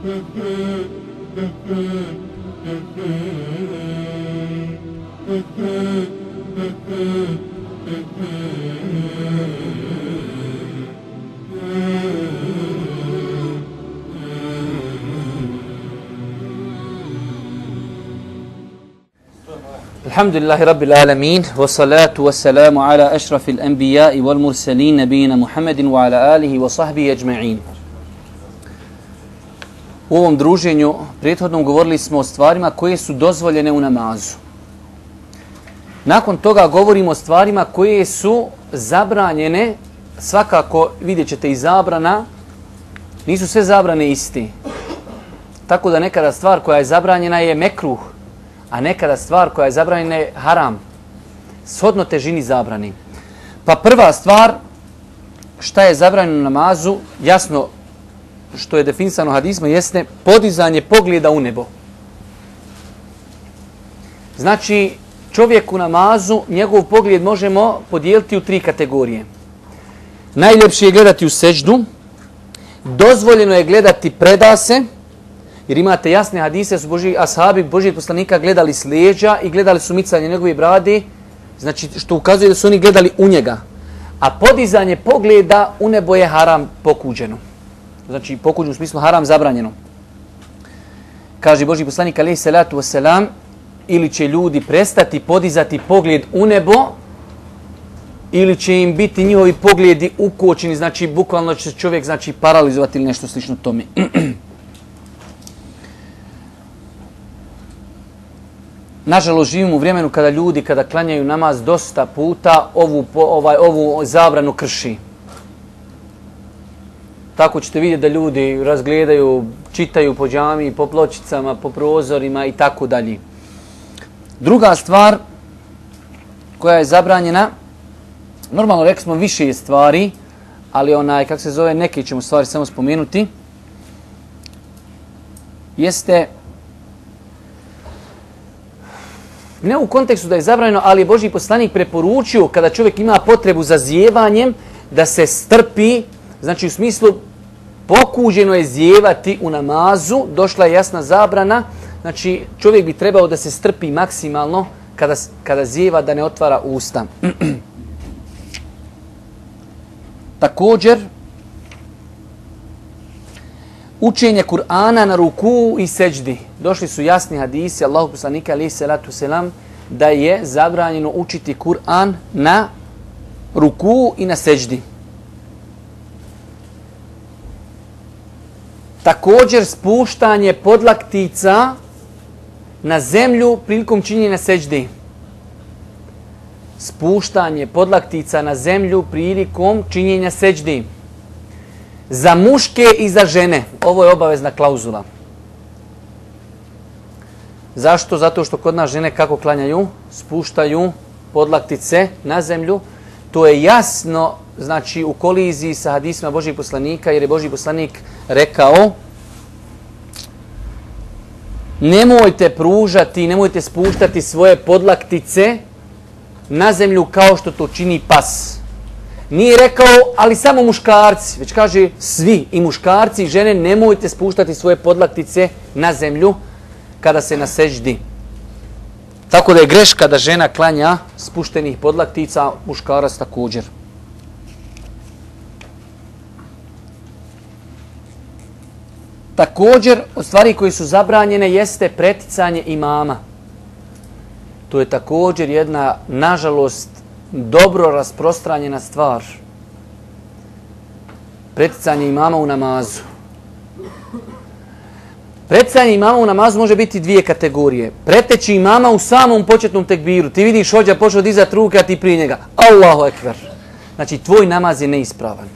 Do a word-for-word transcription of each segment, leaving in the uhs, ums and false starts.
Alhamdulillahi Rabbil Alamin, wa salatu wa salamu ala ašrafil anbiya wal mursalin nabijina Muhammedin wa ala alihi wa sahbihi ajma'in. U ovom druženju prethodnom govorili smo o stvarima koje su dozvoljene u namazu. Nakon toga govorimo o stvarima koje su zabranjene, svakako vidjet ćete i zabrana, nisu sve zabrane iste. Tako da nekada stvar koja je zabranjena je mekruh, a nekada stvar koja je zabranjena je haram, shodno težini zabrani. Pa prva stvar, šta je zabranjeno u namazu, jasno što je definisano hadisma, jeste podizanje pogleda u nebo. Znači, čovjek u namazu, njegov pogled možemo podijeliti u tri kategorije. Najljepše je gledati u seđdu, dozvoljeno je gledati predase, jer imate jasne hadise, su Boži, ashabi Božijeg poslanika gledali s leđa i gledali su micanje njegove brade, znači što ukazuje da su oni gledali u njega. A podizanje pogleda u nebo je haram, pokuđeno. Znači pokuđeno u smislu haram, zabranjeno. Kaže Božji poslanik alejhi salatu vesselam, ili će ljudi prestati podizati pogled u nebo, ili će im biti njihovi pogledi ukočeni, znači bukvalno će čovjek znači paralizovati ili nešto slično tome. Nažalost, živimo u vremenu kada ljudi, kada klanjaju namaz dosta puta, ovu, ovaj, ovu zabranu krši. Tako ćete vidjeti da ljudi razgledaju, čitaju po džamiji, po pločicama, po prozorima i tako dalje. Druga stvar koja je zabranjena, normalno rekli smo više stvari, ali onaj, kako se zove, neke ćemo stvari samo spomenuti, jeste ne u kontekstu da je zabranjeno, ali je Božji poslanik preporučio kada čovjek ima potrebu za zijevanjem da se strpi, znači u smislu pokuđeno je zijevati u namazu, došla je jasna zabrana, znači čovjek bi trebao da se strpi maksimalno kada, kada zijeva, da ne otvara usta. Također, učenje Kur'ana na ruku i seđdi. Došli su jasni hadisi Allahu poslanika alejhi salatu selam da je zabranjeno učiti Kur'an na ruku i na seđdi. Također spuštanje podlaktica na zemlju prilikom činjenja seđdi. Spuštanje podlaktica na zemlju prilikom činjenja seđdi. Za muške i za žene. Ovo je obavezna klauzula. Zašto? Zato što kod nas žene kako klanjaju? Spuštaju podlaktice na zemlju. To je jasno, znači u koliziji sa hadisima Božjeg poslanika, jer je Božji poslanik rekao: nemojte pružati, nemojte spuštati svoje podlaktice na zemlju kao što to čini pas. Nije rekao, ali samo muškarci, već kaže svi, i muškarci i žene, nemojte spuštati svoje podlaktice na zemlju kada se na seđdi. Tako da je greška da žena klanja spuštenih podlaktica, muškarac također. Također, od stvari koje su zabranjene jeste preticanje imama. To je također jedna, nažalost, dobro rasprostranjena stvar. Preticanje imama u namazu. Preticanje imama u namazu može biti dvije kategorije. Preteći imama u samom početnom tekbiru. Ti vidiš hođa počeo dizati ruke, a ti prije njega. Allahu ekber. Znači, tvoj namaz je neispravan.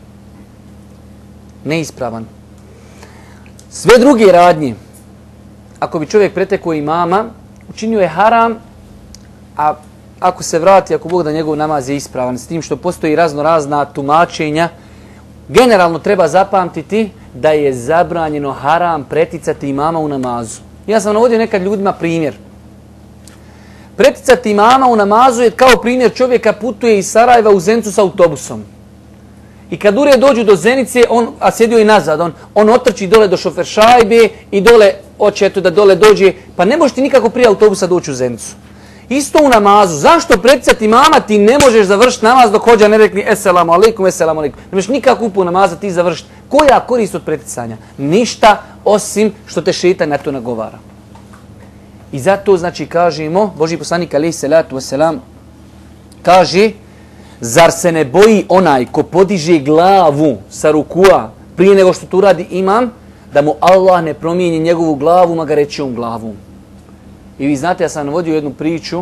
Neispravan. Sve druge radnje, ako bi čovjek pretekao imama, učinio je haram, a ako se vrati, ako Bog da njegov namaz je ispravan, s tim što postoji razno razna tumačenja, generalno treba zapamtiti da je zabranjeno haram preticati imama u namazu. Ja sam navodio nekad ljudima primjer. Preticati imama u namazu je kao primjer čovjeka putuje iz Sarajeva u Zencu s autobusom. I kad ure dođu do Zenice, on, a sjedio i nazad, on, on otrči dole do šoferšajbe i dole, oće eto da dole dođe, pa ne možeš ti nikako prije autobusa doći u Zenicu. Isto u namazu. Zašto preticati mama ti ne možeš završiti namaz dok hođa ne rekli eselamu alaikum, eselamu alaikum. Ne možeš nikako upu namaza ti završiti. Koja korist od preticanja? Ništa osim što te šeitan na to nagovara. I zato znači kažemo, Božji poslanik alejhi selatu vesselam kaže, zar se ne boji onaj ko podiže glavu sa rukua prije nego što to radi imam, da mu Allah ne promijeni njegovu glavu magarećom glavom. I vi znate, ja sam navodio jednu priču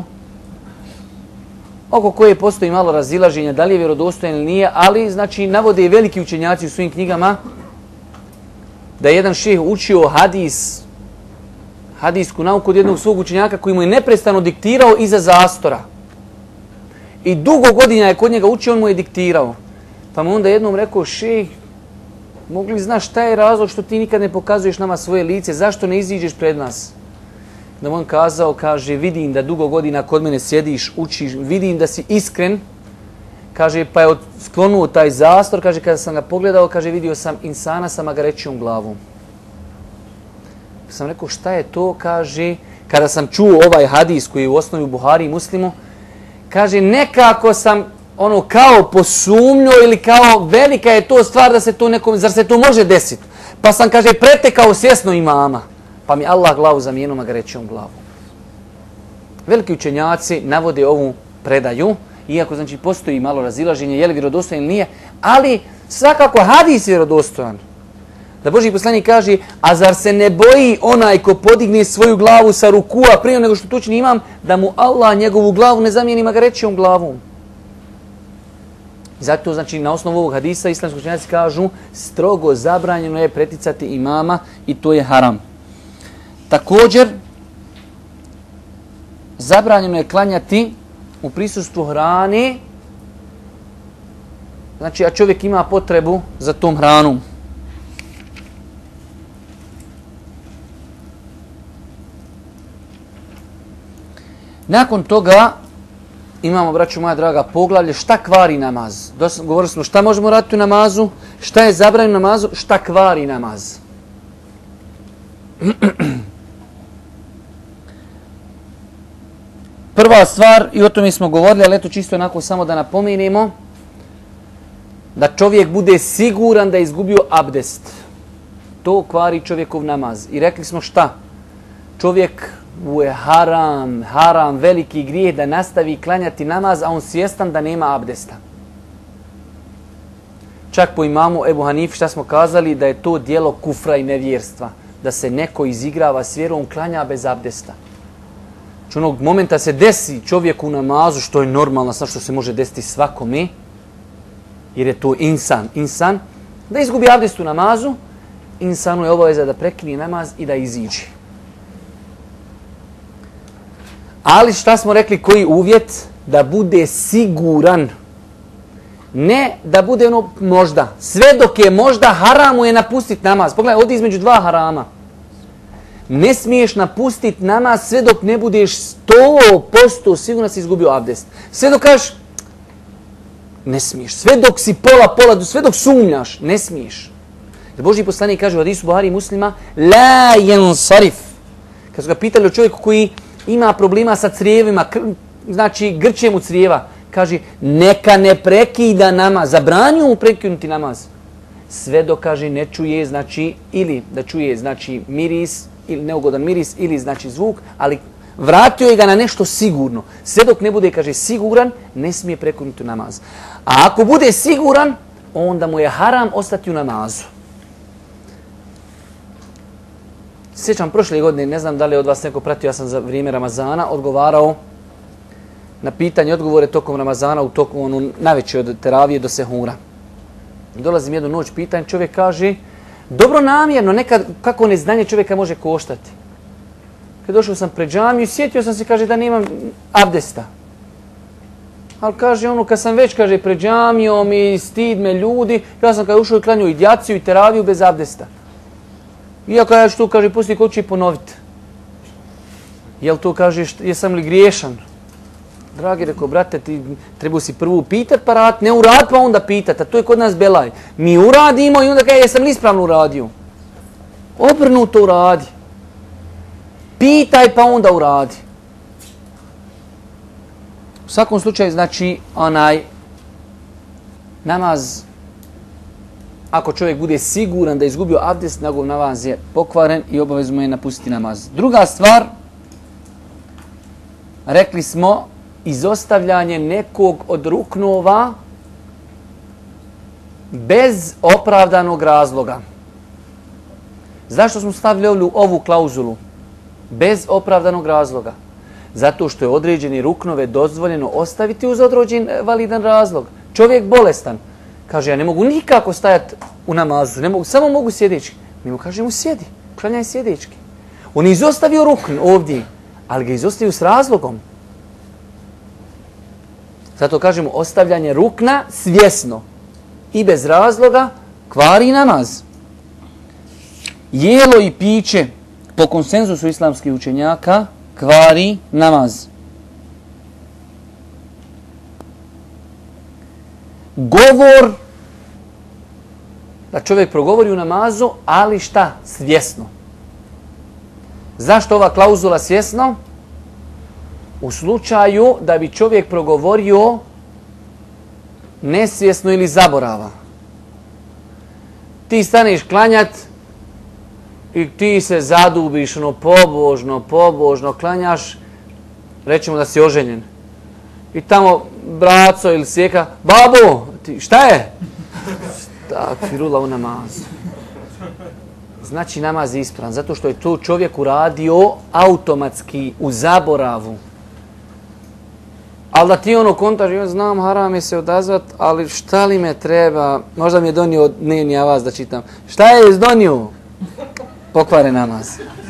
oko koje postoji malo razilaženja, da li je vjerodostojan ili nije, ali znači navode i veliki učenjaci u svojim knjigama da je jedan šejh učio hadis, hadisku nauku od jednog svog učenjaka koji mu je neprestano diktirao iza zastora. I dugo godina je kod njega učio, on mu je diktirao. Pa mu onda jednom rekao, šejh, mogli znaš šta je razlog što ti nikad ne pokazuješ nama svoje lice, zašto ne iziđeš pred nas? Da on kazao, kaže, vidim da dugo godina kod mene sjediš, učiš, vidim da si iskren. Kaže, pa je sklonuo taj zastor, kaže, kada sam ga pogledao, kaže, vidio sam insana sa magarećom glavom. Pa sam rekao, šta je to? Kaže, kada sam čuo ovaj hadis koji je u osnovi u Buhari i Muslimu, kaže, nekako sam ono kao posumnio ili kao velika je to stvar da se to nekom, zar se to može desiti? Pa sam, kaže, pretekao svjesno imama. Pa mi Allah glavu zamijenio magarećom glavu. Veliki učenjaci navode ovu predaju, iako znači postoji malo razilaženje, je li vjerodostojan ili nije, ali svakako hadis je vjerodostojan. Da Božji poslanik kaže, a zar se ne boji onaj ko podigne svoju glavu sa rukua prije nego što tučni imam, da mu Allah njegovu glavu ne zamijeni magarećom glavom. Zato znači na osnovu ovog hadisa islamski učenjaci kažu, strogo zabranjeno je preticati imama i to je haram. Također, zabranjeno je klanjati u prisustvu hrane, znači a čovjek ima potrebu za tom hranom. Nakon toga imamo, braćo moja draga, poglavlje šta kvari namaz. Govorili smo šta možemo raditi u namazu, šta je zabranjeno namazu, šta kvari namaz. Prva stvar, i o tome smo govorili, ali eto čisto onako samo da napomenemo, da čovjek bude siguran da je izgubio abdest. To kvari čovjekov namaz. I rekli smo šta? Čovjek mu je haram, haram, veliki grijeh da nastavi klanjati namaz, a on svjestan da nema abdesta. Čak po imamu Ebu Hanifi šta smo kazali, da je to djelo kufra i nevjerstva. Da se neko izigrava s vjerom, klanja bez abdesta. Znači onog momenta se desi čovjeku u namazu, što je normalno, znači što se može desiti svakome, jer je to insan, insan, da izgubi abdest u namazu, insanu je obaveza da prekine namaz i da iziđe. Ali šta smo rekli, koji uvjet? Da bude siguran. Ne da bude ono možda. Sve dok je možda, haramu je napustiti namaz. Pogledaj, ovdje između dva harama. Ne smiješ napustiti namaz sve dok ne budeš sto posto sigurno si izgubio abdest. Sve dok kažeš, ne smiješ. Sve dok si pola, pola, sve dok sumnjaš, ne smiješ. Jer Božji poslanik kaže u hadisu Buhari i Muslima, la yansarif. Kad su ga pitali o čovjeku koji ima problema sa crijevima, znači grče mu crijeva, kaže, neka ne prekida namaz, zabranju mu prekinuti namaz. Sve dok, kaže, ne čuje, znači, ili da čuje, znači, miris, ili neugodan miris, ili, znači, zvuk, ali vratio je ga na nešto sigurno. Sve dok ne bude, kaže, siguran, ne smije prekinuti namaz. A ako bude siguran, onda mu je haram ostati u namazu. Sjećam prošle godine, ne znam da li je od vas neko pratio, ja sam za vrijeme Ramazana odgovarao na pitanje, odgovore tokom Ramazana, u toku onu najveće od teravije do sehura. Dolazim jednu noć, pitanje, čovjek kaže, dobro namjerno, nekad kako neznanje čovjeka može koštati. Kad došao sam pred džamiju, sjetio sam se, kaže, da nemam abdesta. Ali kaže, ono, kad sam već, kaže, pred džamijom i stid me ljudi, ja sam kada ušao i klanio i djaciju i teraviju bez abdesta. Iako ja ću to, kaže, poslije kod ću i ponoviti. Jel to, kaže, jesam li griješan? Dragi, rekao, brate, ti treba si prvo pitat pa rad, ne urad pa onda pitat, a to je kod nas belaj. Mi uradimo i onda kaže, jesam li ispravno uradio? Obrnuto uradi. Pitaj pa onda uradi. U svakom slučaju, znači, onaj namaz, ako čovjek bude siguran da je izgubio abdest, njegov namaz je pokvaren i obavezno je napustiti namaz. Druga stvar, rekli smo, izostavljanjem nekog od ruknova bez opravdanog razloga. Zašto smo stavili ovu klauzulu? Bez opravdanog razloga. Zato što je određeni ruknove dozvoljeno ostaviti uz određen validan razlog. Čovjek bolestan. Kaže, ja ne mogu nikako stajati u namazu, ne mogu, samo mogu sjedečki. Mi mu kažemo, sjedi, klanjaj sjedečki. On je izostavio rukn ovdje, ali ga izostavio s razlogom. Zato kažemo, ostavljanje rukna svjesno i bez razloga kvari namaz. Jelo i piće po konsenzusu islamskih učenjaka kvari namaz. Govor, da čovjek progovori u namazu, ali šta? Svjesno. Zašto ova klauzula svjesno? U slučaju da bi čovjek progovorio nesvjesno ili zaborava. Ti staneš klanjat i ti se zadubiš, ono, pobožno, pobožno klanjaš, rećemo da si oženjen. I tamo braco ili sjeka, babo, ti, šta je? Tak, firula u namazu. Znači namaz je ispravan, zato što je to čovjek uradio automatski, u zaboravu. Ali da ti ono kontaš, ja znam, haram je se odazvat, ali šta li me treba, možda mi je donio dnevni avaz da čitam. Šta je donio? Pokvare namaz.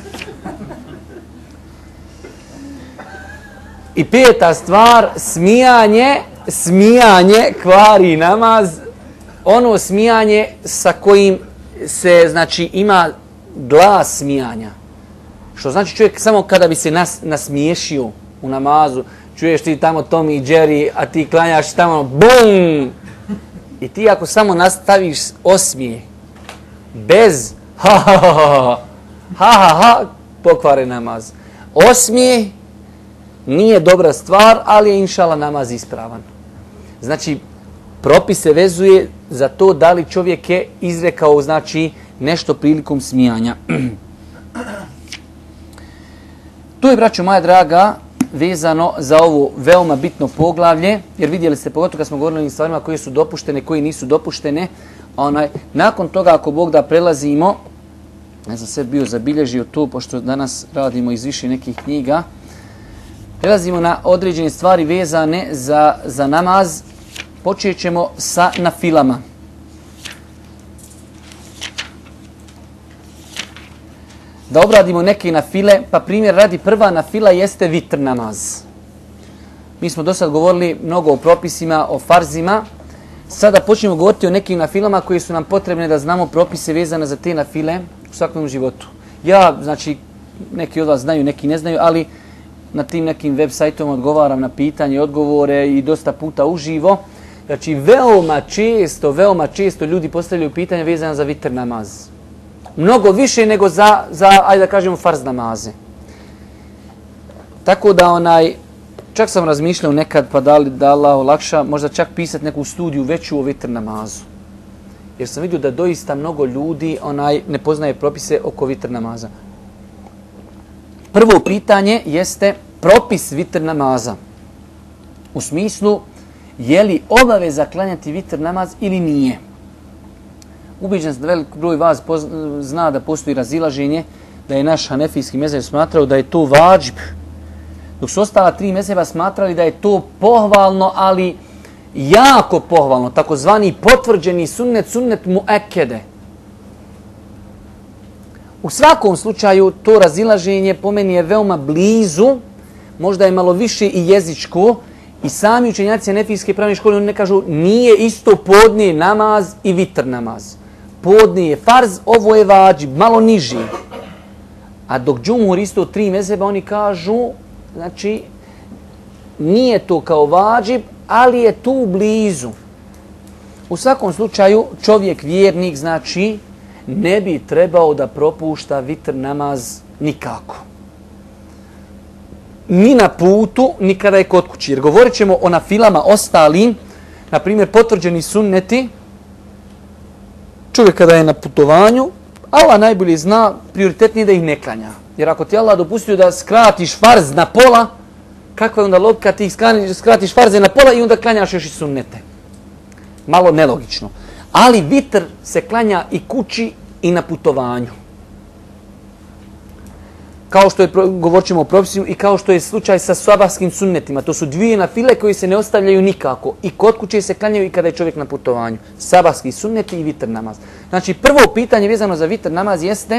I peta stvar, smijanje, smijanje kvari namaz. Ono smijanje sa kojim se, znači, ima glas smijanja. Što znači čovjek samo kada bi se nas, nasmiješio u namazu, čuješ ti tamo Tom i Jerry, a ti klanjaš tamo BUM! I ti ako samo nastaviš osmije, bez ha ha ha ha, ha ha ha, pokvare namaz. Osmije nije dobra stvar, ali je inšala namaz ispravan. Znači, propis se vezuje za to da li čovjek je izrekao, znači, nešto prilikom smijanja. Tu je, braćo moja draga, vezano za ovo veoma bitno poglavlje, jer vidjeli ste, pogotovo kad smo govorili o stvarima koje su dopuštene, koje nisu dopuštene, onaj, nakon toga, ako Bog da, prelazimo, ja sam sve bio zabilježio tu, pošto danas radimo iz više nekih knjiga, prelazimo na određene stvari vezane za, za namaz. Počet ćemo sa nafilama. Da obradimo neke nafile, pa primjer radi, prva nafila jeste vitr namaz. Mi smo do sad govorili mnogo o propisima, o farzima. Sada počnemo govoriti o nekim nafilama koji su nam potrebne da znamo propise vezane za te nafile u svakom životu. Ja, znači, neki od vas znaju, neki ne znaju, ali na tim nekim web sajtom odgovaram na pitanje, odgovore i dosta puta uživo. Znači, veoma često, veoma često ljudi postavljaju pitanja vezane za vitr namaz. Mnogo više nego za, za ajde da kažemo, farz namaze. Tako da, onaj, čak sam razmišljao nekad, pa da li da Allah olakša, možda čak pisati neku studiju veću o vitr namazu. Jer sam vidio da doista mnogo ljudi onaj ne poznaje propise oko vitr namaza. Prvo pitanje jeste propis vitr namaza. U smislu, je li obaveza klanjati vitr namaz ili nije? Ubeđen sam da velik broj vas zna da postoji razilaženje, da je naš hanefijski mezheb smatrao da je to vadžib, dok su ostala tri mezheba smatrali da je to pohvalno, ali jako pohvalno, takozvani potvrđeni sunnet, sunnet muekede. U svakom slučaju to razilaženje po meni je veoma blizu, možda je malo više i jezičko, i sami učenjaci hanefijske pravne škole, oni ne kažu nije isto podne namaz i vitr namaz. Podne je farz, ovo je vadžib, malo niži. A dok džumhur isto tri mezheba, oni kažu, znači, nije to kao vađib, ali je tu blizu. U svakom slučaju čovjek vjernik, znači, ne bi trebao da propušta vitr namaz nikako. Ni na putu, ni kada je kod kući. Jer govorit ćemo o nafilama ostalim, na primjer potvrđeni sunneti, čovjek kada je na putovanju, Allah najbolje zna, prioritetnije da ih ne klanja. Jer ako ti Allah dopustio da skratiš farz na pola, kakva je onda logika, ti skratiš farze na pola i onda klanjaš još i sunnete. Malo nelogično. Ali vitr se klanja i kući i na putovanju. Kao što je, govorit ćemo o propisima, i kao što je slučaj sa sabahskim sunnetima. To su dvije nafile koje se ne ostavljaju nikako. I kod kuće se klanjaju i kada je čovjek na putovanju. Sabahski sunneti i vitr namaz. Znači, prvo pitanje vezano za vitr namaz jeste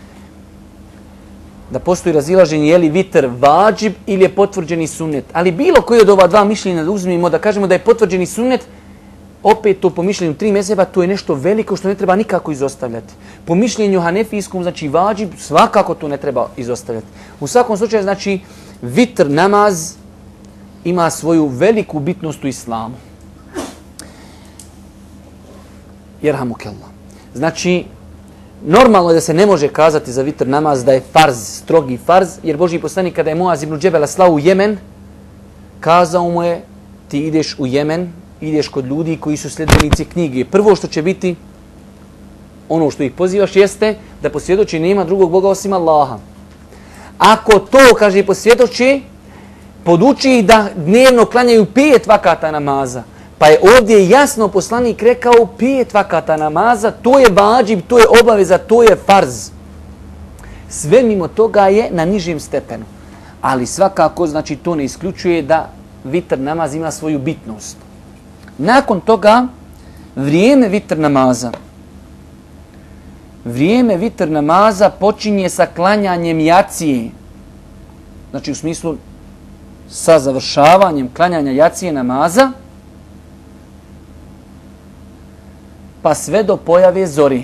da postoji razilaženje je li vitr vađib ili je potvrđeni sunnet. Ali bilo koji od ova dva mišljenja da uzmimo, da kažemo da je potvrđeni sunnet, opet to po mišljenju tri mezheba, to je nešto veliko što ne treba nikako izostavljati. Po mišljenju hanefijskom, znači vađib, svakako to ne treba izostavljati. U svakom slučaju, znači, vitr namaz ima svoju veliku bitnost u islamu. Jerhamukallah. Znači, normalno je da se ne može kazati za vitr namaz da je farz, strogi farz, jer Božji poslanik kada je Muaz ibn Džebela slao u Jemen, kazao mu je, ti ideš u Jemen, ideš kod ljudi koji su sljedbenici knjige. Prvo što će biti, ono što ih pozivaš, jeste da posvjedoči nema drugog Boga osim Allaha. Ako to, kaže, posvjedoči, poduči ih da dnevno klanjaju pet vakata namaza. Pa je ovdje jasno poslanik rekao pet vakata namaza, to je vađib, to je obaveza, to je farz. Sve mimo toga je na nižem stepenu. Ali svakako, znači, to ne isključuje da vitr namaz ima svoju bitnost. Nakon toga, vrijeme vitr namaza. Vrijeme vitr namaza počinje sa klanjanjem jacije. Znači, u smislu sa završavanjem klanjanja jacije namaza, pa sve do pojave zori.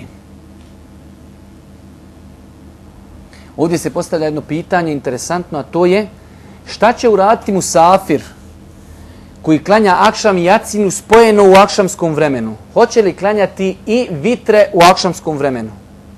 Ovdje se postavlja jedno pitanje interesantno, a to je šta će uraditi musafir koji klanja akšam i jacinu spojeno u akšamskom vremenu? Hoće li klanjati i vitre u akšamskom vremenu?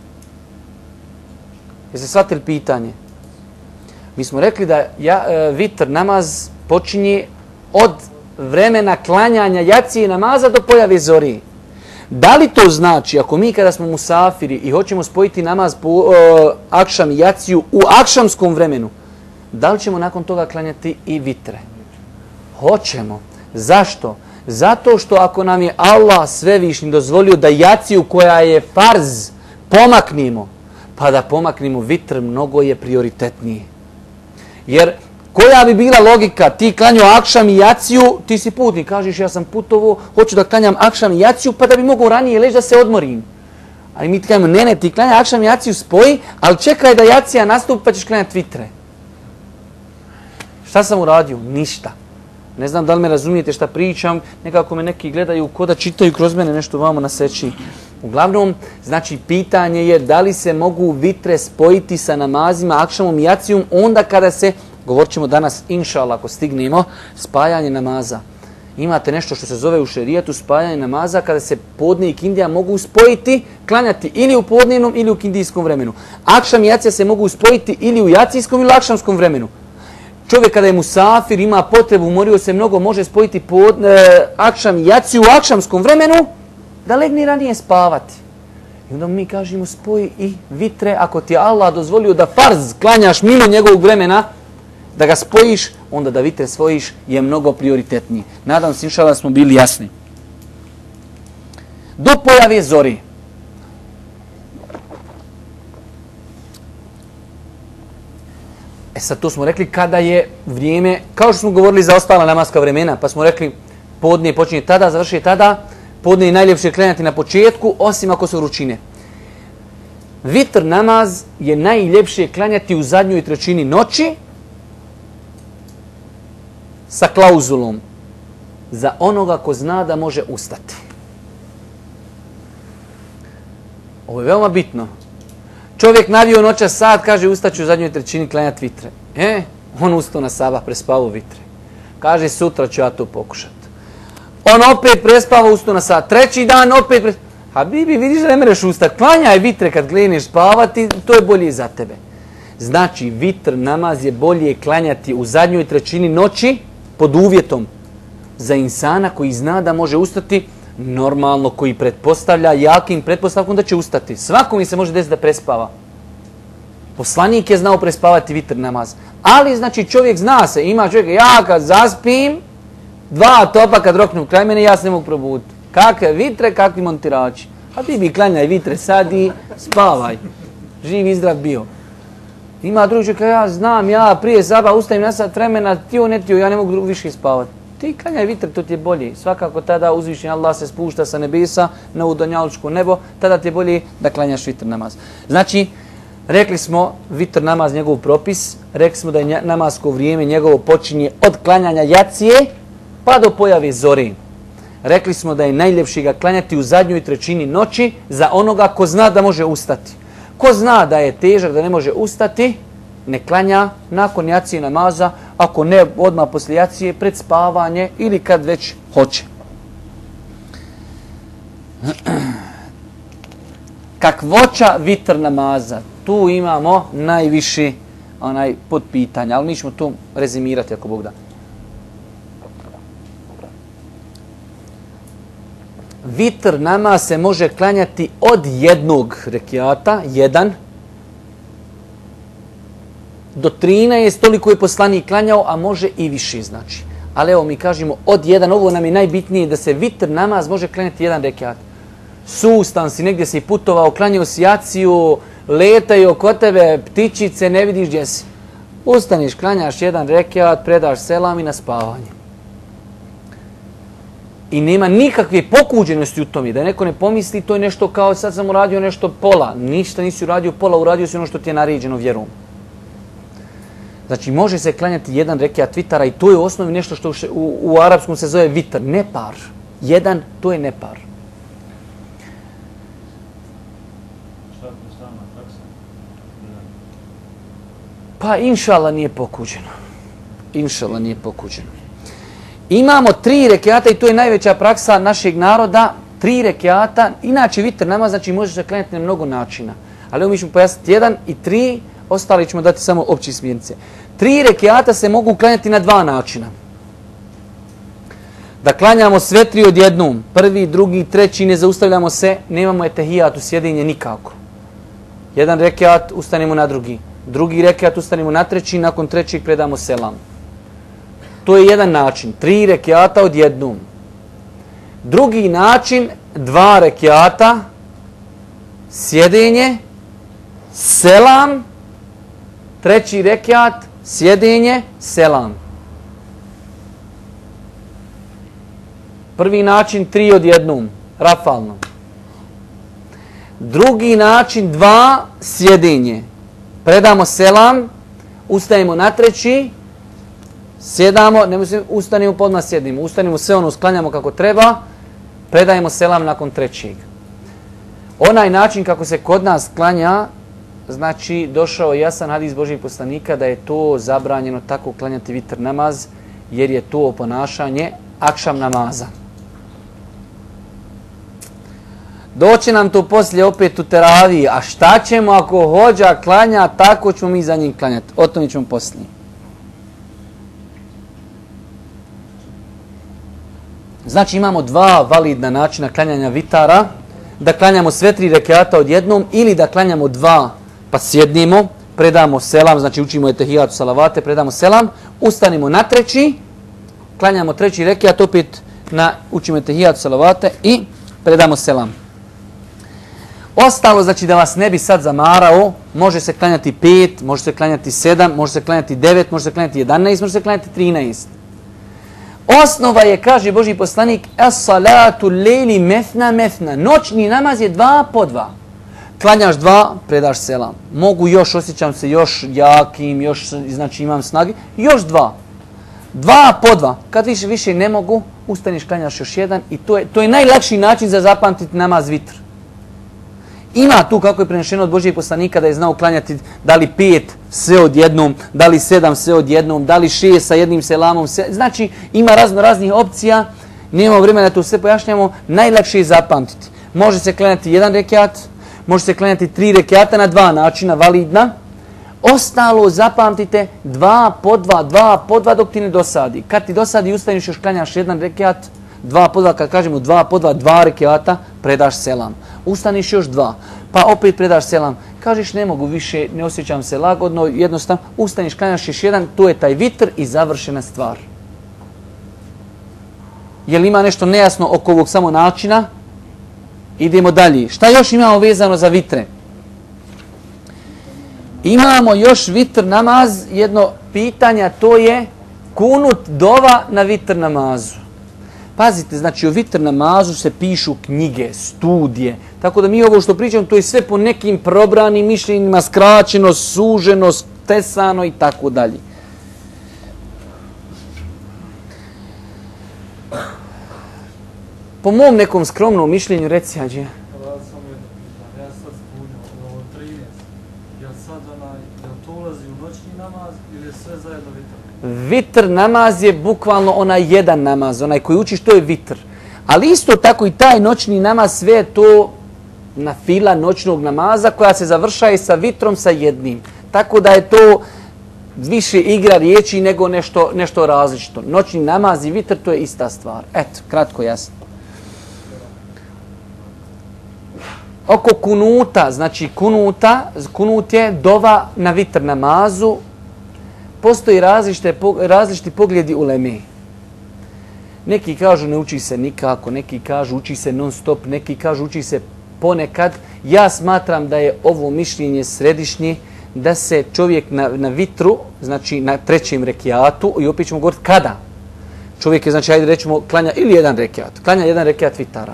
Jeste shvatili pitanje? Mi smo rekli da ja, e, vitr namaz počinje od vremena klanjanja jacije namaza do pojave zori. Da li to znači, ako mi kada smo musafiri i hoćemo spojiti namaz po uh, akšam i jaciju u akšamskom vremenu, da li ćemo nakon toga klanjati i vitre? Hoćemo. Zašto? Zato što ako nam je Allah svevišnji dozvolio da jaciju koja je farz pomaknimo, pa da pomaknimo vitr, mnogo je prioritetniji. Jer koja bi bila logika? Ti klanjao akšam i jaciju, ti si putnik, kažeš ja sam putovo, hoću da klanjam akšam i jaciju, pa da bi mogao ranije leći da se odmorim. Ali mi ti klanjamo, ne, ne, ti klanja akšam i jaciju spoji, ali čekaj da jacija nastupi pa ćeš klanjati vitre. Šta sam uradio? Ništa. Ne znam da li me razumijete šta pričam, nekako me neki gledaju ko da čitaju kroz mene nešto vamo na seći. Uglavnom, znači pitanje je da li se mogu vitre spojiti sa namazima, akšamom i jacijom onda kada se, govorit ćemo danas, inšallah, ako stignemo, spajanje namaza. Imate nešto što se zove u šerijatu spajanje namaza kada se podne i kindija mogu spojiti, klanjati ili u podnevnom ili u kindijskom vremenu. Akšam i jacija se mogu spojiti ili u jacijskom ili u akšamskom vremenu. Čovjek kada je musafir, ima potrebu, umorio se mnogo, može spojiti pod, e, akšam i jaciju u akšamskom vremenu, da legne ranije spavati. I onda mi kažemo spoji i vitre, ako ti je Allah dozvolio da farz klanjaš mimo njegovog vremena, da ga spojiš, onda da vitre svojiš je mnogo prioritetniji. Nadam se, inšallah, smo bili jasni. Do pojave zori. E sad to smo rekli kada je vrijeme, kao što smo govorili za ostala namaska vremena, pa smo rekli podne počinje tada, završi tada, podne je najljepše klanjati na početku, osim ako su vrućine. Vitr namaz je najljepše klanjati u zadnjoj trećini noći sa klauzulom za onoga ko zna da može ustati. Ovo je veoma bitno. Čovjek navio noćas sad, kaže ustaću u zadnjoj trećini klanjati vitre. E, on ustao na sabah, prespavao vitre. Kaže, sutra ću ja to pokušati. On opet prespava, ustao na sat. Treći dan opet prespava. Habibi, vidiš da ne mereš ustati. Klanjaj vitre kad kreneš spavati, to je bolje za tebe. Znači, vitr namaz je bolje klanjati u zadnjoj trećini noći pod uvjetom za insana koji zna da može ustati normalno, koji pretpostavlja jakim pretpostavkom da će ustati. Svako mi se može desiti da prespava. Poslanik je znao prespavati vitr namaz. Ali, znači, čovjek zna se, ima čovjek, ja kad zaspim, dva topa kad roknu kraj mene, ja se ne mogu probuditi. Kakve vitre, kakvi montirači. A ti bi klanjaj vitre sad i spavaj. Živ i zdrav bio. Ima drugi čovjek, ja znam, ja prije saba ustajem na sat vremena, tio ne tio, ja ne mogu više spavati. Ti klanjaj vitre, to ti je bolje. Svakako tada uzvišeni Allah se spušta sa nebesa na udonjalučko nebo, tada ti je bolje da klanjaš vitr namaz. Znači, rekli smo vitr namaz, njegov propis, rekli smo da je namasko vrijeme njegovo počinje od klanjanja jacije pa do pojave zore. Rekli smo da je najljepši ga klanjati u zadnjoj trećini noći za onoga ko zna da može ustati. Ko zna da je težak, da ne može ustati, ne klanja nakon jacije namaza, ako ne odmah poslije jacije, pred spavanje ili kad već hoće. Kakvoća vitr namaza, tu imamo najviši onaj podpitanja, ali mi ćemo to rezimirati ako Bog da. Vitr namaz se može klanjati od jednog rekiata, jedan, do trinaest, toliko je poslanik klanjao, a može i više znači. Ali evo mi kažemo od jedan, ovo nam je najbitnije da se vitr namaz može klanjati jedan rekiat. Sustan si, negdje si putovao, klanjao si jaciju, letaju oko tebe ptičice, ne vidiš gdje si. Ustaniš, klanjaš jedan rekiat, predaš selam i na spavanje. I nema nikakve pokuđenosti u tome, da neko ne pomisli to je nešto kao sad sam uradio nešto pola. Ništa nisi uradio pola, uradio si ono što ti je naređeno vjerom. Znači može se klanjati jedan rekiat vitara i to je u osnovi nešto što u, u arapskom se zove vitar, nepar. Jedan, to je nepar. Pa inšala nije pokuđeno. Inšala nije pokuđeno. Imamo tri rekiata i to je najveća praksa našeg naroda. Tri rekiata, inače vitr namaz, znači može se klanjati na mnogo načina. Ali mi ćemo pojasniti jedan i tri, ostali ćemo dati samo opće smjernice. Tri rekiata se mogu klanjati na dva načina. Da klanjamo sve tri odjednom, prvi, drugi, treći, ne zaustavljamo se, nemamo etehijat u sjedinje nikako. Jedan rekiat ustanemo na drugi, drugi rekiat ustanemo na treći, nakon trećeg predamo selam. To je jedan način, tri rekiata odjednom. Drugi način, dva rekiata, sjedenje, selam, treći rekiat, sjedenje, selam. Prvi način, tri odjednom, rafalno. Drugi način, dva, sjedenje. Predamo selam, ustajemo na treći, sjedamo, ne mislim, ustanemo podmah sjedimo, ustanemo sve ono, sklanjamo kako treba, predajemo selam nakon trećeg. Onaj način kako se kod nas klanja, znači došao je jasan hadis Božijeg poslanika da je to zabranjeno tako klanjati vitr namaz, jer je to ponašanje akšam namaza. Doći nam to poslije opet u teraviji, a šta ćemo ako hođa klanja, tako ćemo mi za njim klanjati. O tome ćemo poslije. Znači imamo dva validna načina klanjanja vitara, da klanjamo sve tri rekiata odjednom ili da klanjamo dva pa sjednimo, predamo selam, znači učimo etehijatu salavate, predamo selam, ustanimo na treći, klanjamo treći rekiat, opet na, učimo etehijatu salavate i predamo selam. Ostalo, znači da vas ne bi sad zamarao, može se klanjati pet, može se klanjati sedam, može se klanjati devet, može se klanjati jedanaest, može se klanjati trinaest. Osnova je, kaže Božji poslanik, as-salatu lejli methna methna. Noćni namaz je dva po dva. Klanjaš dva, predaš selam. Mogu još, osjećam se još jakim, još, znači imam snage, još dva. Dva po dva. Kad više više ne mogu, ustaniš, klanjaš još jedan i to je, to je najlakši način za zapamtiti namaz vitr. Ima tu, kako je prenešeno od Božijeg poslanika, da je znao klanjati da li pet sve odjednom, da li sedam sve odjednom, da li šest sa jednim selamom. Se, znači, ima razno raznih opcija. Nemamo vremena da to sve pojašnjamo. Najlakše je zapamtiti. Može se klanjati jedan rekiat, može se klanjati tri rekiata na dva načina, validna. Ostalo zapamtite dva po dva, dva po dva dok ti ne dosadi. Kad ti dosadi, ustaniš još klanjaš jedan rekiat, dva po dva, kad kažemo dva po dva, dva rekiata, predaš selam. Ustaniš još dva, pa opet predaš selam. Kažeš ne mogu više, ne osjećam se lagodno, jednostavno, ustaniš, klanjaš još jedan, to je taj vitr i završena stvar. Jel ima nešto nejasno oko ovog samo načina? Idemo dalje. Šta još imamo vezano za vitre? Imamo još vitr namaz, jedno pitanje, to je kunut dova na vitr namazu. Pazite, znači o vitr namazu se pišu knjige, studije. Tako da mi ovo što pričamo, to je sve po nekim probranim mišljenjima, skraćeno, suženo, stesano i tako dalje. Po mom nekom skromnom mišljenju, reci Hadžija. Vitr namaz je bukvalno onaj jedan namaz, onaj koji učiš, to je vitr. Ali isto tako i taj noćni namaz, sve je to na fila noćnog namaza koja se završaje sa vitrom sa jednim. Tako da je to više igra riječi nego nešto, nešto različito. Noćni namaz i vitr, to je ista stvar. Eto, kratko, jasno. Oko kunuta, znači kunuta, kunut je dova na vitr namazu. Postoji različite, različiti pogledi uleme. Neki kažu ne uči se nikako, neki kažu uči se non stop, neki kažu uči se ponekad. Ja smatram da je ovo mišljenje središnje, da se čovjek na, na vitru, znači na trećem rekiatu, i opet ćemo govoriti kada. Čovjek je, znači, ajde rećemo, klanja ili jedan rekiat, klanja jedan rekiat vitara.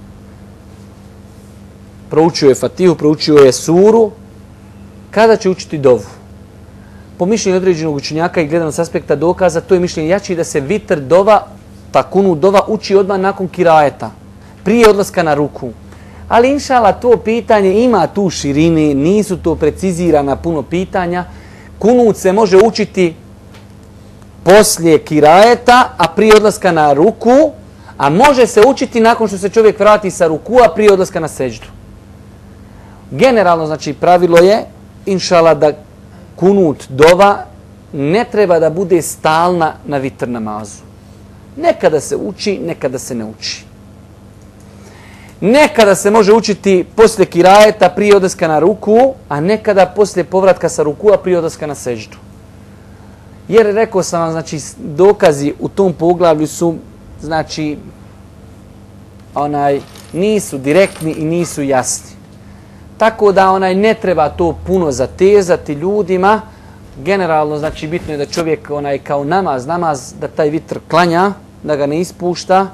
Proučio je Fatihu, proučio je suru, kada će učiti dovu? Po mišljenju određenog učenjaka i gledano s aspekta dokaza, to je mišljenje jači da se vitr dova, ta kunut dova, uči odmah nakon kirajeta, prije odlaska na ruku. Ali inšala to pitanje ima tu širine, nisu to precizirana puno pitanja. Kunut se može učiti poslije kirajeta, a prije odlaska na ruku, a može se učiti nakon što se čovjek vrati sa ruku, a prije odlaska na seđdu. Generalno, znači, pravilo je, inšala, da kunut dova ne treba da bude stalna na vitr namazu. Nekada se uči, nekada se ne uči. Nekada se može učiti poslije kirajeta prije odlaska na ruku, a nekada poslije povratka sa ruku, a prije odlaska na seđdu. Jer rekao sam vam, znači, dokazi u tom poglavlju su, znači, onaj, nisu direktni i nisu jasni. Tako da onaj ne treba to puno zatezati ljudima. Generalno, znači, bitno je da čovjek onaj kao namaz, namaz, da taj vitr klanja, da ga ne ispušta.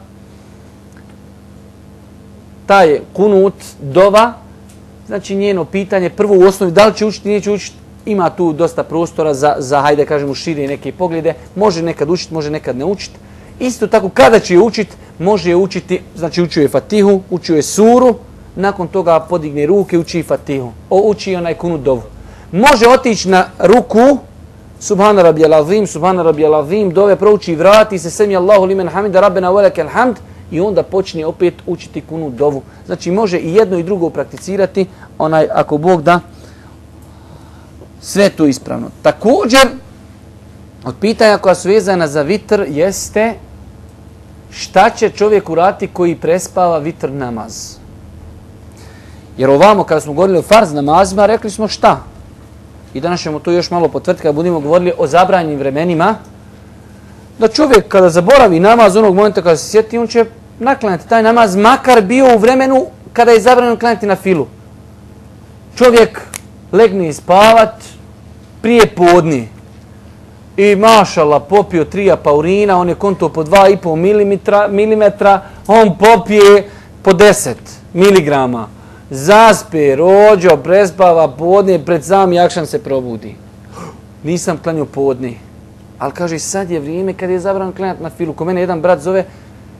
Taj kunut dova, znači njeno pitanje, prvo u osnovi, da li će učiti, neće učiti, ima tu dosta prostora za, za hajde kažemo, šire neke poglede. Može nekad učiti, može nekad ne učiti. Isto tako, kada će je učiti, može je učiti, znači učio je Fatihu, učio je suru, nakon toga podigne ruke, uči Fatihu. O, uči onaj kunut dovu. Može otići na ruku, Subhana rabbijal azim, Subhana rabbijal azim, dove prouči, vrati se, semi Allahu limen hamida, rabbena velekal hamd, i onda počne opet učiti kunut dovu. Znači može i jedno i drugo prakticirati, onaj, ako Bog da, sve to ispravno. Također, od pitanja koja su vezana za vitr jeste šta će čovjek uraditi koji prespava vitr namaz. Jer ovamo, kada smo govorili o farz namazima, rekli smo šta? I danas ćemo to još malo potvrditi kada budemo govorili o zabranjenim vremenima. Da čovjek kada zaboravi namaz onog momenta kada se sjeti, on će naklanjati taj namaz, makar bio u vremenu kada je zabranjeno klanjati na filu. Čovjek legne spavat prije podni i mašala popio tri apaurina, on je konto po dva i pol milimetra, on popije po deset miligrama. Zaspe, rođo, prespava podne, pred sam jakšan se probudi. Nisam klanio podne. Ali kaže, sad je vrijeme kad je zabranjeno klanjati na filu. Ko mene jedan brat zove,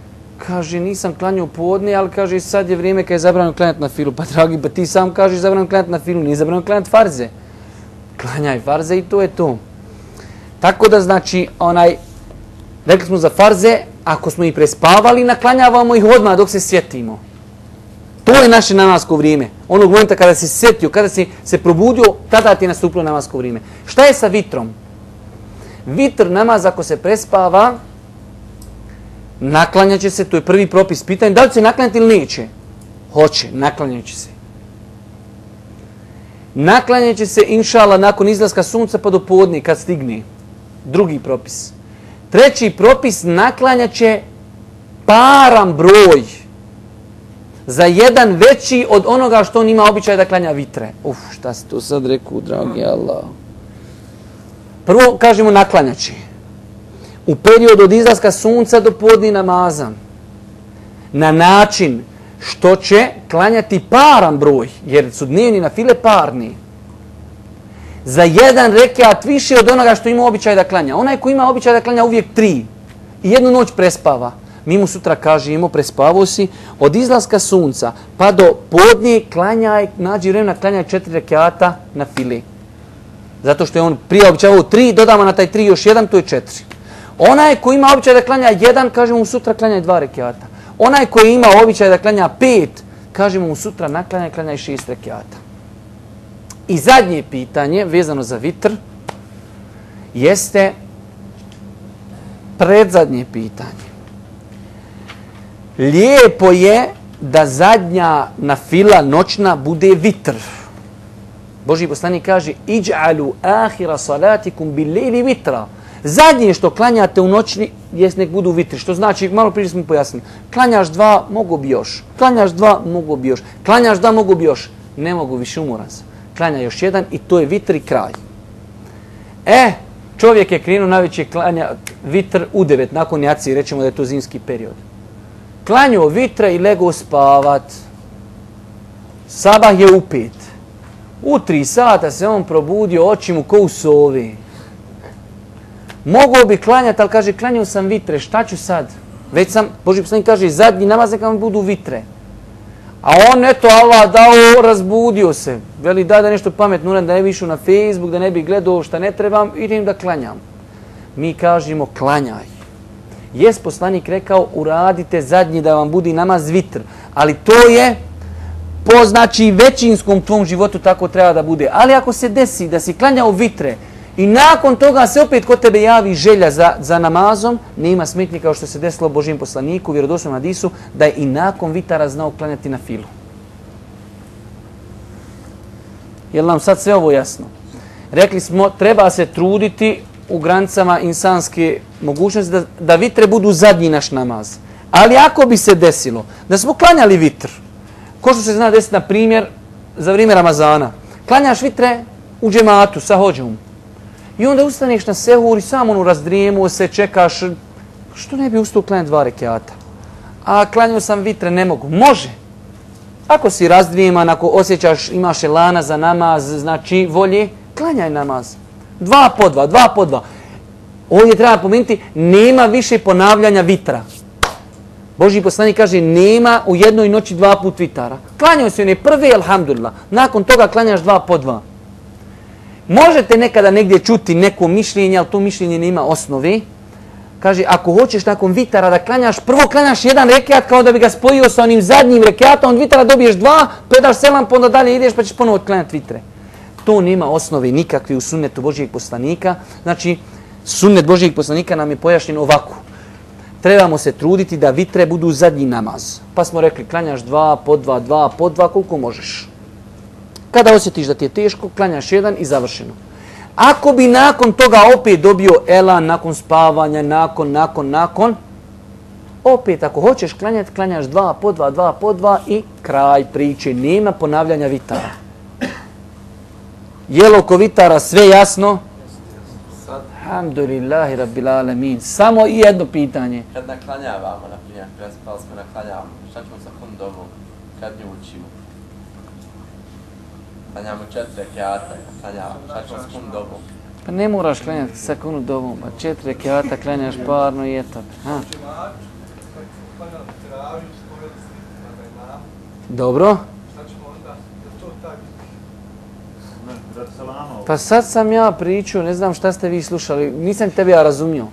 kaže, nisam klanjao podne, ali kaže, sad je vrijeme kad je zabranjeno klanjati na filu. Pa dragi, pa ti sam kažeš zabranjeno klanjati na filu, nije zabranjeno klanjati farze. Klanjaj farze i to je to. Tako da znači, onaj, rekli smo za farze, ako smo ih prespavali, naklanjavamo ih odmah dok se sjetimo. To je naše namasko vrijeme. Onog momenta kada si se sjetio, kada si se probudio, tada ti je nastupilo namasko vrijeme. Šta je sa vitrom? Vitr namaz ako se prespava, naklanjat će se, to je prvi propis. Pitanje da li će naklanjati ili neće? Hoće, naklanjat će se. Naklanjat će se, inšala, nakon izlaska sunca pa do podne kad stigne. Drugi propis. Treći propis, naklanjat će paran broj. Za jedan veći od onoga što on ima običaj da klanja vitre. Uf, šta si to sad rekao, dragi Allah. Prvo, kažemo, naklanjat će. U periodu od izlaska sunca do podni namaza. Na način što će klanjati paran broj, jer su dnevni na file parni. Za jedan rekiat više od onoga što ima običaj da klanja. Onaj ko ima običaj da klanja uvijek tri i jednu noć prespava. Mi mu sutra kažemo, prespavao si, od izlaska sunca pa do podnije klanjaj, nađi vremena, klanjaj četiri rekiata na file. Zato što je on prije običavao tri, dodamo na taj tri još jedan, to je četiri. Onaj ko ima običaj da klanja jedan, kažemo mu sutra klanjaj dva rekiata. Onaj koji ima običaj da klanja pet, kažemo mu sutra naklanjaj, klanjaj šest rekiata. I zadnje pitanje, vezano za vitr, jeste predzadnje pitanje. Lijepo je da zadnja nafila noćna bude vitr. Božji poslanik kaže: "Iđ'alu ahira salatikum bil-lejli vitra." Zadnje što klanjate u noćni jest nek budu vitri. Što znači, malo prije smo pojasnili, klanjaš dva, mogu bi još. Klanjaš dva, mogu bi još. Klanjaš dva, mogu bi još. Ne mogu više, umoran sam. Klanja još jedan i to je vitr i kraj. E, čovjek je krenuo najveće klanja vitr u devet, nakon jaci, rećemo da je to zimski period. Klanjao vitra i legao spavat. Sabah je u pet. U tri sata se on probudio, oči mu ko u sovi. Mogao bi klanjati, ali kaže, klanjao sam vitre, šta ću sad? Već sam, Božji poslanik kaže, zadnji namaz neka vam budu vitre. A on, eto, Allah dao, razbudio se. Veli, da da nešto pametno, da ne bi išao na Facebook, da ne bi gledao šta ne trebam, idem da klanjam. Mi kažemo, klanjaj. Jes poslanik rekao, uradite zadnji da vam budi namaz vitr. Ali to je po znači većinskom tvom životu tako treba da bude. Ali ako se desi da si klanjao vitre i nakon toga se opet kod tebe javi želja za, za namazom, nema smetnje kao što se desilo Božjem poslaniku, vjerodostojnom hadisu, da je i nakon vitara znao klanjati na filu. Je li nam sad sve ovo jasno? Rekli smo, treba se truditi u granicama insanske mogućnosti da, da vitre budu zadnji naš namaz. Ali ako bi se desilo da smo klanjali vitr, ko što se zna desiti, na primjer, za vrijeme Ramazana, klanjaš vitre u džematu sa hođom. I onda ustaneš na sehur i samo ono razdrijemuo se, čekaš, što ne bi ustao klanjati dva rekiata? A klanjao sam vitre, ne mogu. Može. Ako si razdrijeman, ako osjećaš, imaš elana za namaz, znači volje, klanjaj namaz. Dva po dva, dva po dva. Ovdje treba pomenuti, nema više ponavljanja vitra. Božji poslanik kaže, nema u jednoj noći dva put vitara. Klanjao se one prve, alhamdulillah. Nakon toga klanjaš dva po dva. Možete nekada negdje čuti neko mišljenje, ali to mišljenje nema osnove. Kaže, ako hoćeš nakon vitara da klanjaš, prvo klanjaš jedan rekiat kao da bi ga spojio sa onim zadnjim rekiatom, od vitara dobiješ dva, predaš selam, pa onda dalje ideš pa ćeš ponovo klanjati vitre. To nema osnove nikakve u sunnetu Božjeg poslanika. Znači, sunnet Božjeg poslanika nam je pojašnjen ovako. Trebamo se truditi da vitre budu zadnji namaz. Pa smo rekli, klanjaš dva, po dva, dva, po dva, koliko možeš. Kada osjetiš da ti je teško, klanjaš jedan i završeno. Ako bi nakon toga opet dobio elan, nakon spavanja, nakon, nakon, nakon, opet ako hoćeš klanjati, klanjaš dva, po dva, dva, po dva i kraj priče. Nema ponavljanja vitara. Je li oko vitara sve jasno? Alhamdulillahi rabbil alamin. Samo i jedno pitanje. Kad naklanjavamo, na primjer, prespali smo naklanjavamo, šta ćemo sa kundovom, kad nju učimo? Klanjamo četiri rekiata, klanjavamo, šta ćemo s kundovom? Pa ne moraš klanjati sa kundovom, pa četiri rekiata klanjaš parno i eto. Ha? Dobro. Šta ćemo onda? Je to tak? Pa sad sam ja pričao, ne znam šta ste vi slušali, nisam tebe ja razumio.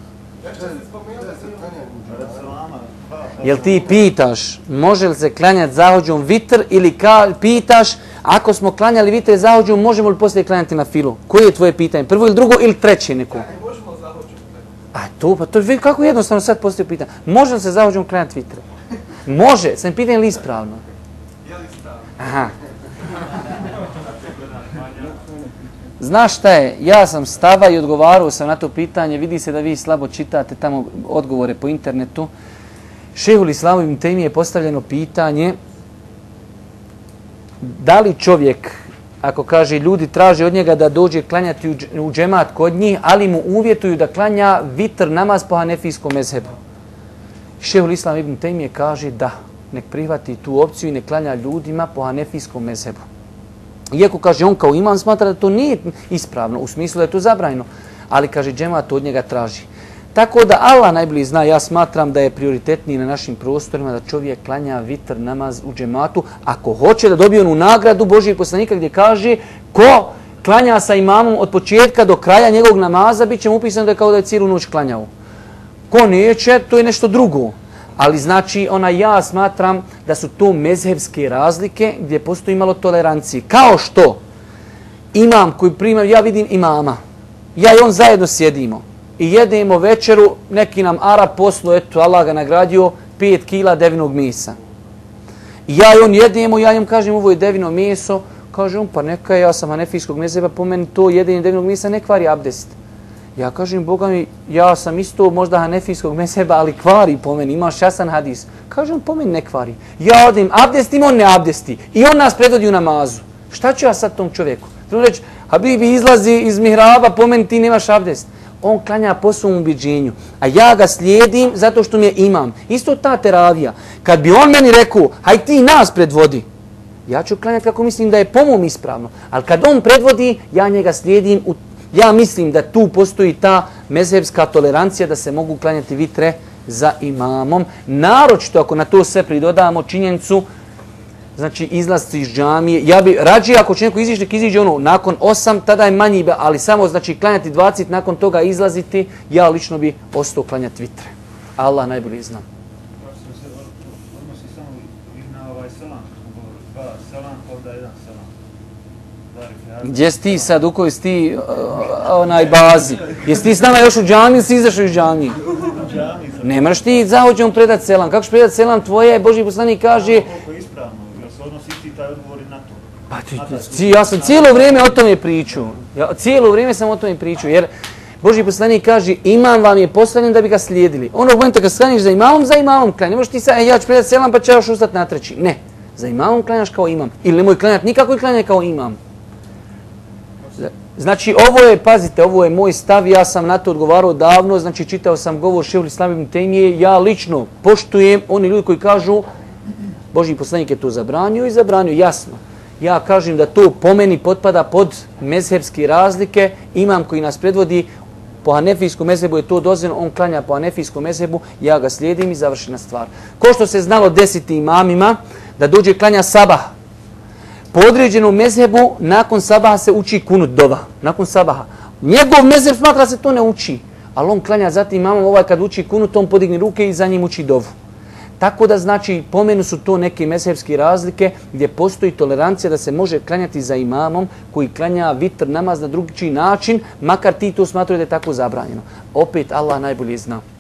Jel ti pitaš, može li se klanjati zahođom vitr ili ka, pitaš, ako smo klanjali vitr zahođom, možemo li poslije klanjati na filu? Koje je tvoje pitanje? Prvo ili drugo ili treće neko? Ne možemo zahođom klanjati. A to, pa to je kako jednostavno sad postoji pitanje. Može li se zahođom klanjati vitre? Može, sam pitanje li ispravno? Je li ispravno? Aha. Znaš šta je, ja sam stava i odgovarao sam na to pitanje, vidi se da vi slabo čitate tamo odgovore po internetu. Šejhul Islam ibn Tejmije je postavljeno pitanje da li čovjek, ako kaže ljudi traže od njega da dođe klanjati u džemat kod njih, ali mu uvjetuju da klanja vitr namaz po hanefijskom mezhebu. Šejhul Islam ibn Tejmije kaže da, nek prihvati tu opciju i nek klanja ljudima po hanefijskom mezhebu. Iako kaže on kao imam smatra da to nije ispravno, u smislu da je to zabranjeno, ali kaže džemat od njega traži. Tako da Allah najbolje zna, ja smatram da je prioritetniji na našim prostorima da čovjek klanja vitr namaz u džematu ako hoće da dobije onu nagradu Božijeg poslanika gdje kaže ko klanja sa imamom od početka do kraja njegovog namaza bit će mu upisano da je kao da je cijelu noć klanjao. Ko neće, to je nešto drugo. Ali znači, ona ja smatram da su to mezhebske razlike gdje postoji malo tolerancije. Kao što imam koji prima, ja vidim imama, ja i on zajedno sjedimo i jedemo večeru, neki nam Arab poslu, eto Allah ga nagradio, pet kila devinog mesa. I ja i on jedemo, ja im kažem ovo je devino meso, kaže on pa neka ja sam hanefijskog mezheba, po meni to jedenje devinog mesa ne kvari abdest. Ja kažem, Boga mi, ja sam isto možda hanefijskog mezheba, ali kvari po meni, imaš jasan hadis. Kažem, po meni ne kvari. Ja odim abdestim, on ne abdesti. I on nas predvodi u namazu. Šta ću ja sad tom čovjeku? Treba reći, Habibi izlazi iz mihraba, po meni ti nemaš abdest. On klanja po svom ubeđenju, a ja ga slijedim zato što mi je imam. Isto ta teravija. Kad bi on meni rekao, haj ti nas predvodi, ja ću klanjati kako mislim da je po mom ispravno. Ali kad on predvodi, ja njega slijedim u Ja mislim da tu postoji ta mezhebska tolerancija da se mogu klanjati vitre za imamom. Naročito ako na to sve pridodamo činjenicu, znači izlazci iz džamije. Ja bi rađe ako će neko izići, nek iziđe ono nakon osam, tada je manji, ali samo znači klanjati dvadeset, nakon toga izlaziti, ja lično bi ostao klanjati vitre. Allah najbolje zna. Odnosi samo na ovaj selam, dva selam, ovdje jedan selam. Gdje si ti sad, u kojoj si ti uh, onaj bazi? Jesi ti s nama još u džami ili si izašao iz džami? Ne moraš ti zahođom predat selam. Kako ćeš predat selam tvoje? Božji poslanik kaže... Koliko je ispravno, jer se odnosi ti taj odgovor na to. Pa ti, ja sam cijelo vrijeme o tome pričao. Ja cijelo vrijeme sam o tome pričao, jer Božji poslanik kaže imam vam je postavljen da bi ga slijedili. Onog momenta kad staniš za imamom, za imamom klanj. Ne možeš ti sad, e, ja ću predat selam pa ću još ustati na treći. Ne, za imamom klanjaš kao imam. Ili nemoj klanjati nikako i klanjaj kao imam. Znači ovo je, pazite, ovo je moj stav, ja sam na to odgovarao davno, znači čitao sam govor Šejhul Islam ibn Tejmije, ja lično poštujem oni ljudi koji kažu Božji poslanik je to zabranio i zabranio, jasno. Ja kažem da to po meni potpada pod mezhebske razlike, imam koji nas predvodi po hanefijskom mezhebu je to dozvoljeno, on klanja po hanefijskom mezhebu, ja ga slijedim i završena stvar. Ko što se znalo desiti imamima da dođe klanja sabah, po određenom mezhebu, nakon sabaha se uči kunut dova. Nakon sabaha. Njegov mezheb smatra se to ne uči. Ali on klanja zatim imamom, ovaj kad uči kunut, on podigni ruke i za njim uči dovu. Tako da znači, pomenu su to neke mezhebske razlike gdje postoji tolerancija da se može klanjati za imamom koji klanja vitr namaz na drugi način, makar ti to smatraju da je tako zabranjeno. Opet Allah najbolje zna.